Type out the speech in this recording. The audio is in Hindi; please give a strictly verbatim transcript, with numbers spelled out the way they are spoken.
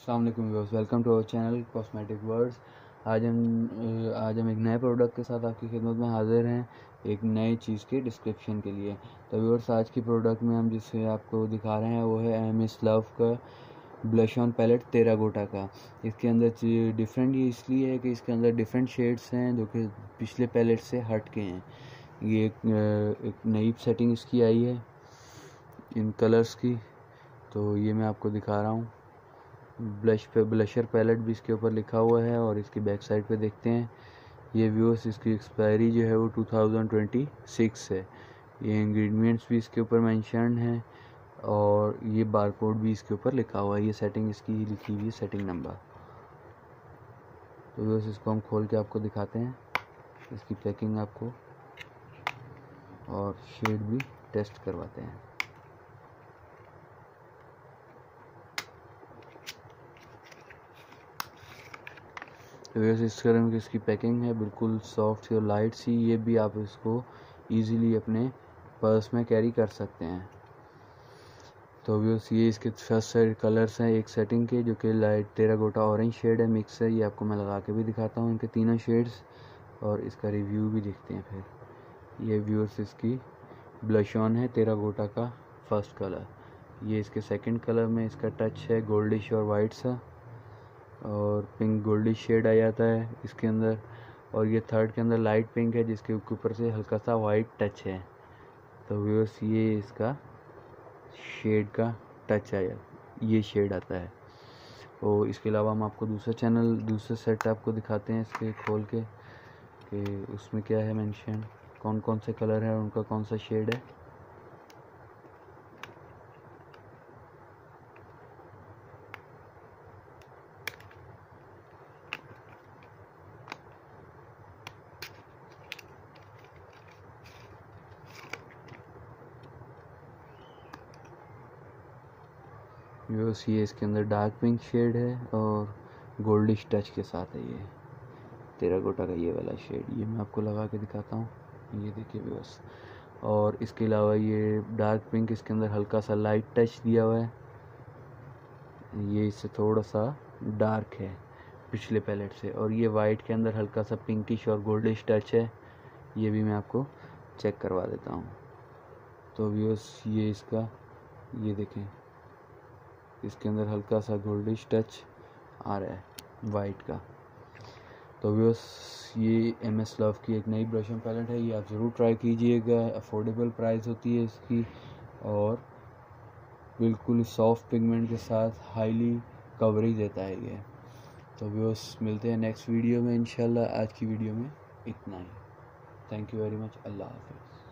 अस्सलाम वालेकुम viewers, welcome to our channel cosmetic words. आज हम आज हम एक नए प्रोडक्ट के साथ आपकी खिदमत में हाजिर हैं, एक नई चीज़ के डिस्क्रिप्शन के लिए। तो व्यूअर्स, आज की प्रोडक्ट में हम जिसे आपको दिखा रहे हैं वो है एम एस लव का ब्लश ऑन पैलेट टेराकोटा का। इसके अंदर डिफरेंट ये इसलिए है कि इसके अंदर डिफरेंट शेड्स हैं जो कि पिछले पैलेट से हट के हैं। ये एक, एक नई सेटिंग इसकी आई है इन कलर्स की, तो ये मैं आपको दिखा रहा हूँ। ब्लश पे ब्लशर पैलेट भी इसके ऊपर लिखा हुआ है और इसकी बैक साइड पे देखते हैं। ये व्यूअर्स, इसकी एक्सपायरी जो है वो टू थाउजेंड ट्वेंटी सिक्स है। ये इंग्रेडिएंट्स भी इसके ऊपर मेंशन है और ये बारकोड भी इसके ऊपर लिखा हुआ है। ये सेटिंग इसकी लिखी हुई है, सेटिंग नंबर। तो व्यूअर्स, इसको हम खोल के आपको दिखाते हैं, इसकी पैकिंग आपको, और शेड भी टेस्ट करवाते हैं। वैसे इस तरह की इसकी पैकिंग है, बिल्कुल सॉफ्ट और लाइट सी। ये भी आप इसको इजीली अपने पर्स में कैरी कर सकते हैं। तो व्यूअर्स, ये इसके फर्स्ट साइड कलर्स हैं एक सेटिंग के, जो कि लाइट टेराकोटा ऑरेंज शेड है, मिक्स है। ये आपको मैं लगा के भी दिखाता हूँ इनके तीनों शेड्स, और इसका रिव्यू भी देखते हैं फिर। ये व्यूअर्स, इसकी ब्लश ऑन है टेराकोटा का फर्स्ट कलर। ये इसके सेकंड कलर में इसका टच है गोल्डिश और वाइट सा, और पिंक गोल्डिश शेड आ जाता है इसके अंदर। और ये थर्ड के अंदर लाइट पिंक है, जिसके ऊपर से हल्का सा वाइट टच है। तो व्यूअर्स, ये इसका शेड का टच आया, ये शेड आता है। और इसके अलावा हम आपको दूसरा चैनल दूसरा सेट आपको दिखाते हैं इसके खोल के, कि उसमें क्या है मेंशन, कौन कौन से कलर है और उनका कौन सा शेड है। व्यूअर्स, ये इसके अंदर डार्क पिंक शेड है और गोल्डिश टच के साथ है ये टेराकोटा का ये वाला शेड। ये मैं आपको लगा के दिखाता हूँ, ये देखिए व्यूअर्स। और इसके अलावा ये डार्क पिंक, इसके अंदर हल्का सा लाइट टच दिया हुआ है। ये इससे थोड़ा सा डार्क है पिछले पैलेट से। और ये वाइट के अंदर हल्का सा पिंकिश और गोल्डिश टच है। ये भी मैं आपको चेक करवा देता हूँ। तो व्यूअर्स, ये इसका ये देखें, इसके अंदर हल्का सा गोल्डिश टच आ रहा है वाइट का। तो व्यूअर्स, ये एम एस लव की एक नई ब्लश ऑन पैलेट है, ये आप ज़रूर ट्राई कीजिएगा। अफोर्डेबल प्राइस होती है इसकी और बिल्कुल सॉफ्ट पिगमेंट के साथ हाईली कवरेज देता है ये। तो व्यूअर्स, मिलते हैं नेक्स्ट वीडियो में इंशाल्लाह। आज की वीडियो में इतना ही। Thank you very much. अल्लाह हाफिज़।